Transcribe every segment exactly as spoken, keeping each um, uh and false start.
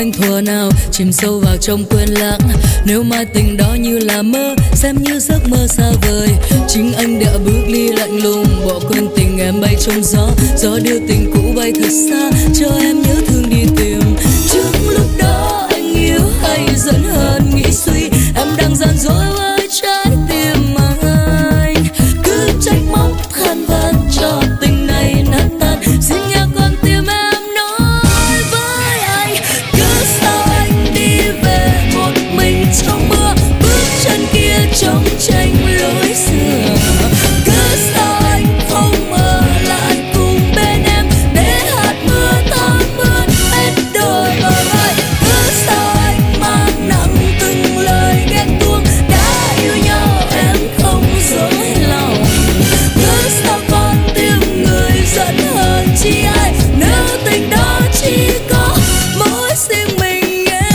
anh thuở nào chìm sâu vào trong quên lãng. Nếu mai tình đó như là mơ, xem như giấc mơ xa vời, chính anh đã bước đi lạnh lùng, bỏ quên tình em bay trong gió. Gió đưa tình cũ bay thật xa, cho em nhớ thương đi tìm. Trước lúc đó anh yêu hay giận hờn nghĩ suy, em đang gian dối với trái tim anh. Cứ trách móc than van cho tình này nát tan, xin nghe con tim em nói với anh. Cứ sao anh đi về một mình trong mưa, bước chân kia trống tranh lối xưa. Cứ sao anh không ở lại cùng bên em, để hạt mưa thấm mướt hết đôi bờ vai. Cứ sao anh mang nặng từng lời ghen tuông, đã yêu nhau em không dối lòng. Cứ sao con tim người giận hờn chi ai, nếu tình đó chỉ có mỗi riêng mình em.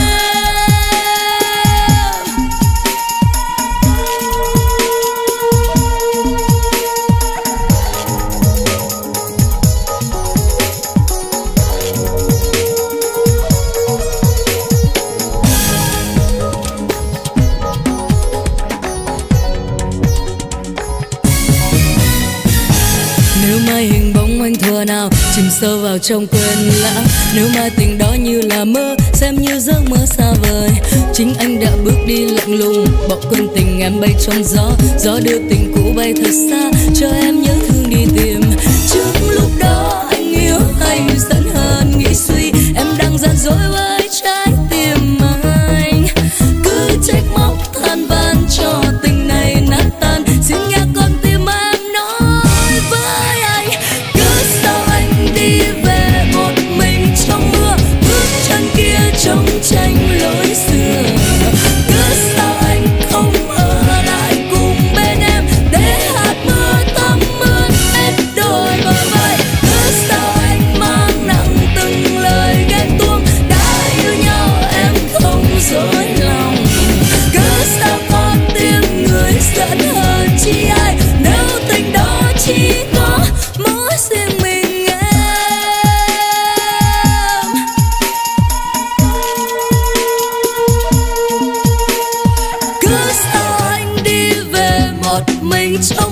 Nếu mai hình bóng anh thuở nào chìm sâu vào trong quên lãng, nếu mai tình đó như là mơ, xem như giấc mơ xa vời, chính anh đã bước đi lạnh lùng, bỏ quên tình em bay trong gió. Gió đưa tình cũ bay thật xa, cho em nhớ thương đi tìm. Trước lúc đó anh yêu hay giận hờn nghĩ suy, em đang gian dối với trái tim anh. Cứ trách móc than van cho tình này nát tan, xin nghe con tim em nói với anh. Cứ sao anh đi về một mình trong mưa, bước chân kia trống tranh lối xưa. Cứ sao anh không ở lại cùng bên em, để hạt mưa thấm mướt hết đôi bờ vai. Cứ sao anh mang nặng từng lời ghen tuông, đã yêu nhau em không dối lòng. Cứ sao con tim người giận hờn chi ai, nếu tình đó chỉ có mỗi riêng mình em. Cứ sao anh đi về một mình trong